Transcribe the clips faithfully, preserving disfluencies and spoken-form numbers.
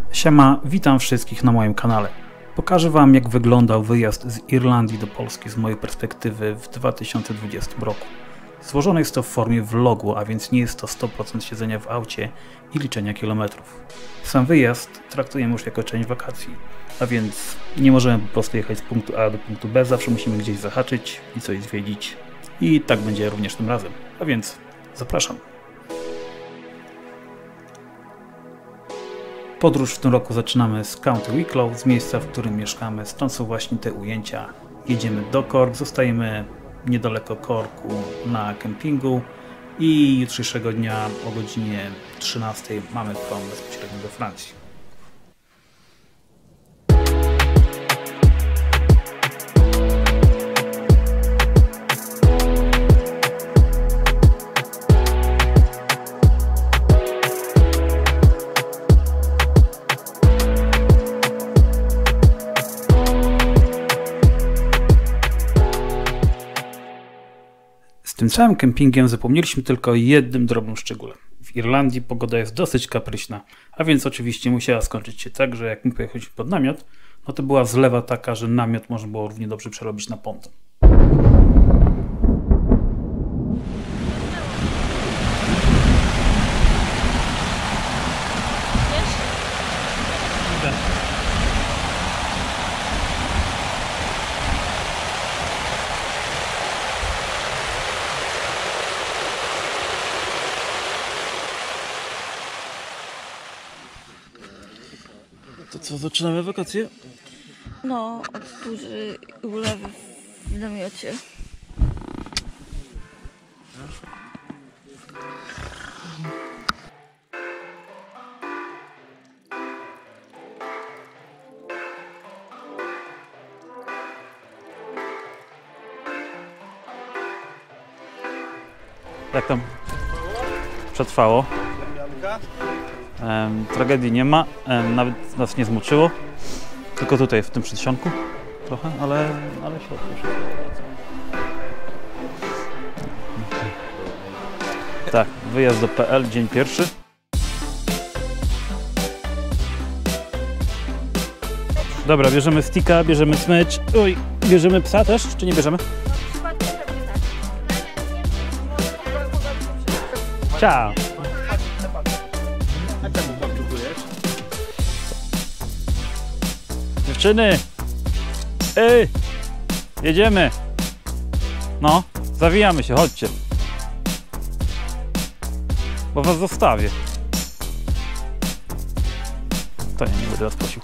Siema, witam wszystkich na moim kanale. Pokażę Wam, jak wyglądał wyjazd z Irlandii do Polski z mojej perspektywy w dwa tysiące dwudziestym roku. Złożone jest to w formie vlogu, a więc nie jest to sto procent siedzenia w aucie i liczenia kilometrów. Sam wyjazd traktujemy już jako część wakacji, a więc nie możemy po prostu jechać z punktu A do punktu B, zawsze musimy gdzieś zahaczyć i coś zwiedzić. I tak będzie również tym razem, a więc zapraszam. Podróż w tym roku zaczynamy z County Wicklow, z miejsca, w którym mieszkamy, stąd są właśnie te ujęcia. Jedziemy do Cork, zostajemy niedaleko Corku na kempingu i jutrzejszego dnia o godzinie trzynastej mamy prom bezpośrednio do Francji. Z tym całym kempingiem zapomnieliśmy tylko o jednym drobnym szczególe. W Irlandii pogoda jest dosyć kapryśna, a więc oczywiście musiała skończyć się tak, że jak my pojechaliśmy pod namiot, no to była zlewa taka, że namiot można było równie dobrze przerobić na ponton. To co, zaczynamy wakacje? No, od burzy i ulewy w namiocie. Jak tam przetrwało? Um, tragedii nie ma, um, nawet nas nie zmoczyło, tylko tutaj w tym przedsionku trochę, ale, ale się odpuszcza. Tak, wyjazd do P L, dzień pierwszy. Dobra, bierzemy sticka, bierzemy smycz, oj, bierzemy psa też, czy nie bierzemy? Ciao! Dziewczyny! Ej! Jedziemy! No, zawijamy się, chodźcie. Bo was zostawię. To ja nie będę was prosił.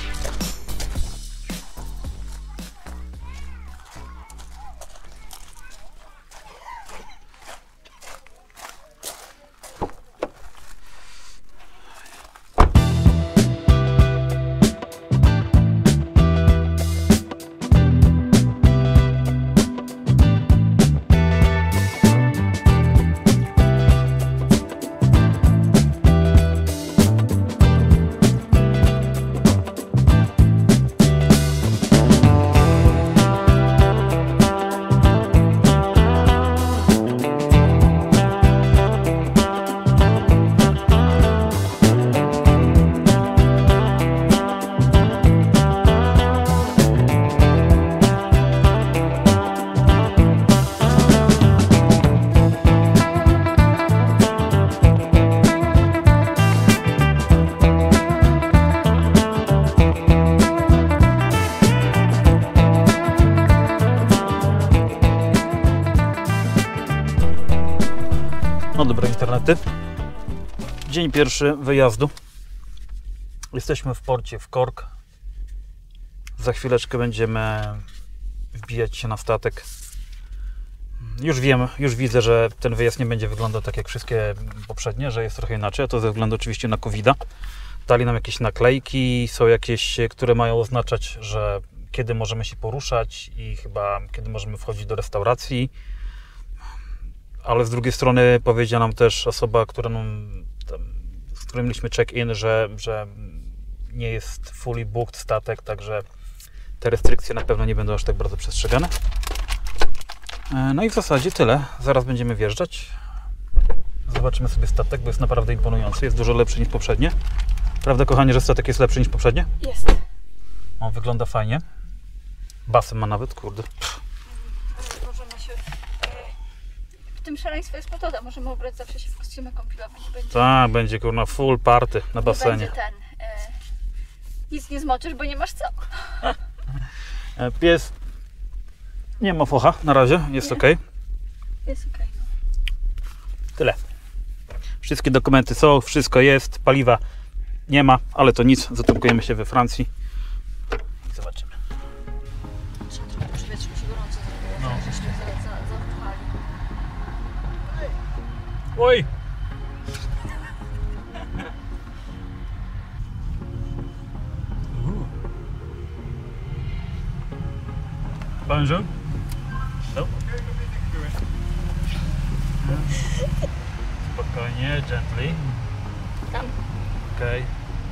No dobre internety. Dzień pierwszy wyjazdu. Jesteśmy w porcie w Cork. Za chwileczkę będziemy wbijać się na statek. Już wiem, już widzę, że ten wyjazd nie będzie wyglądał tak jak wszystkie poprzednie, że jest trochę inaczej, a to ze względu oczywiście na kowida. Dali nam jakieś naklejki, są jakieś, które mają oznaczać, że kiedy możemy się poruszać i chyba kiedy możemy wchodzić do restauracji. Ale z drugiej strony powiedziała nam też osoba, która nam, tam, z którą mieliśmy check-in, że, że nie jest fully booked statek, także te restrykcje na pewno nie będą aż tak bardzo przestrzegane. No i w zasadzie tyle. Zaraz będziemy wjeżdżać. Zobaczymy sobie statek, bo jest naprawdę imponujący. Jest dużo lepszy niż poprzednie. Prawda, kochanie, że statek jest lepszy niż poprzednie? Jest. On wygląda fajnie. Basen ma nawet, kurde. Możemy się... W tym szaleństwie jest metoda. Możemy ubrać zawsze się w kostiumy kąpielowe. Nie będzie, Tak, będzie kurna full party na nie basenie. będzie ten... E, nic nie zmoczysz, bo nie masz co. E, Pies nie ma focha na razie, jest Nie. ok. Jest okej. No. Tyle. Wszystkie dokumenty są, wszystko jest, paliwa nie ma, ale to nic, zatankujemy się we Francji i zobaczymy. Trzeba trochę przewietrzyć, mi się gorąco zrobiło. No. No. Żeśmy za, za, zapchali. Oj! Bonjour. No. Spokojnie, gently. Tam. Okej.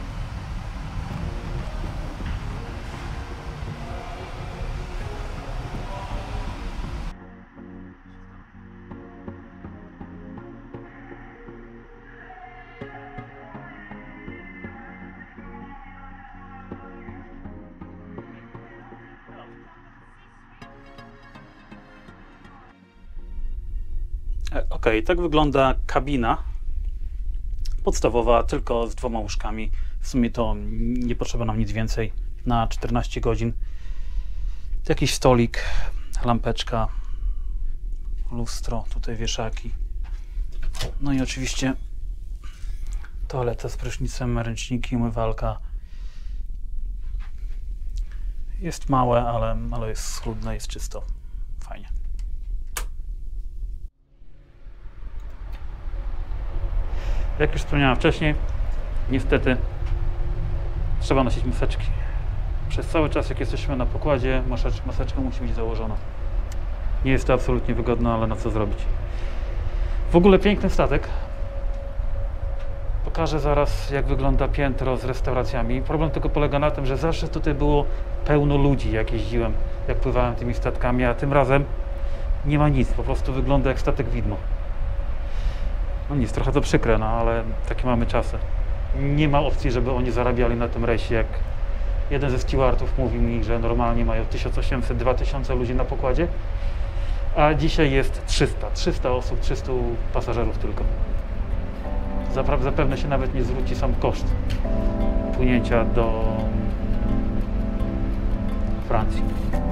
Okej, tak wygląda kabina podstawowa, tylko z dwoma łóżkami. W sumie to nie potrzeba nam nic więcej na czternaście godzin. Jakiś stolik, lampeczka, lustro, tutaj wieszaki. No i oczywiście toaleta z prysznicem, ręczniki, umywalka. Jest małe, ale, ale jest schludne, jest czysto. Fajnie. Jak już wspomniałem wcześniej, niestety trzeba nosić maseczki. Przez cały czas, jak jesteśmy na pokładzie, maseczka, maseczka musi być założona. Nie jest to absolutnie wygodne, ale na co zrobić. W ogóle piękny statek. Pokażę zaraz, jak wygląda piętro z restauracjami. Problem tylko polega na tym, że zawsze tutaj było pełno ludzi, jak jeździłem, jak pływałem tymi statkami, a tym razem nie ma nic. Po prostu wygląda jak statek widmo. No nic, trochę to przykre, no ale takie mamy czasy. Nie ma opcji, żeby oni zarabiali na tym rejsie, jak jeden ze stewardów mówił mi, że normalnie mają tysiąc osiemset do dwa tysiące ludzi na pokładzie, a dzisiaj jest trzysta. trzysta osób, trzysta pasażerów tylko. Zapra- zapewne się nawet nie zwróci sam koszt płynięcia do Francji.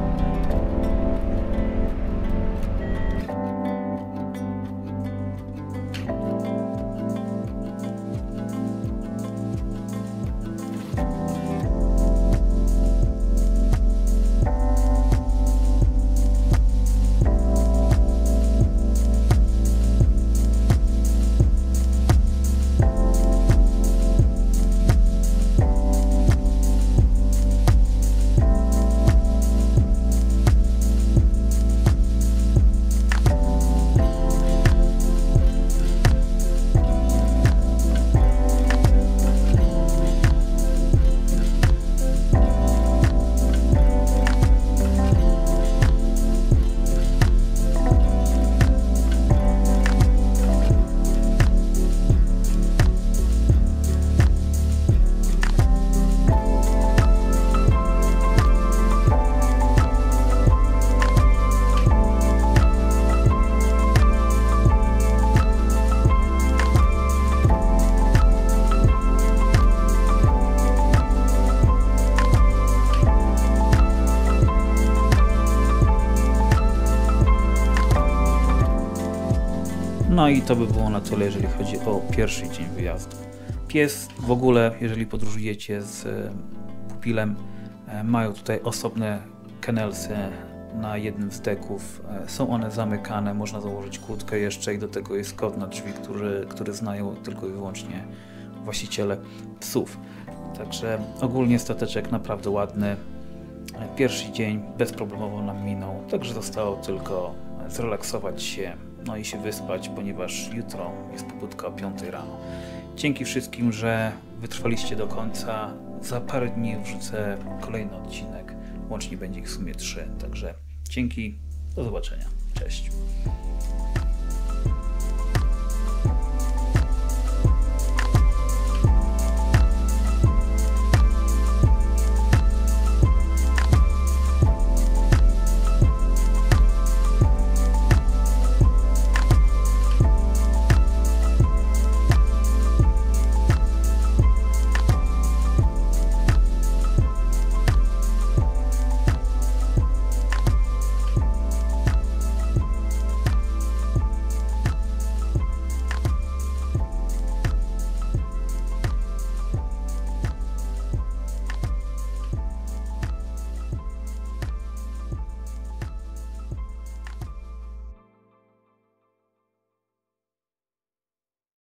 No i to by było na tyle, jeżeli chodzi o pierwszy dzień wyjazdu. Pies w ogóle, jeżeli podróżujecie z e, pupilem, e, mają tutaj osobne kennelsy na jednym z deków. E, są one zamykane, można założyć kłódkę jeszcze i do tego jest kod na drzwi, który, który znają tylko i wyłącznie właściciele psów. Także ogólnie stateczek naprawdę ładny. E, pierwszy dzień bezproblemowo nam minął, także zostało tylko zrelaksować się, no i się wyspać, ponieważ jutro jest pobudka o piątej rano. Dzięki wszystkim, że wytrwaliście do końca. Za parę dni wrzucę kolejny odcinek. Łącznie będzie ich w sumie trzy. Także dzięki, do zobaczenia. Cześć.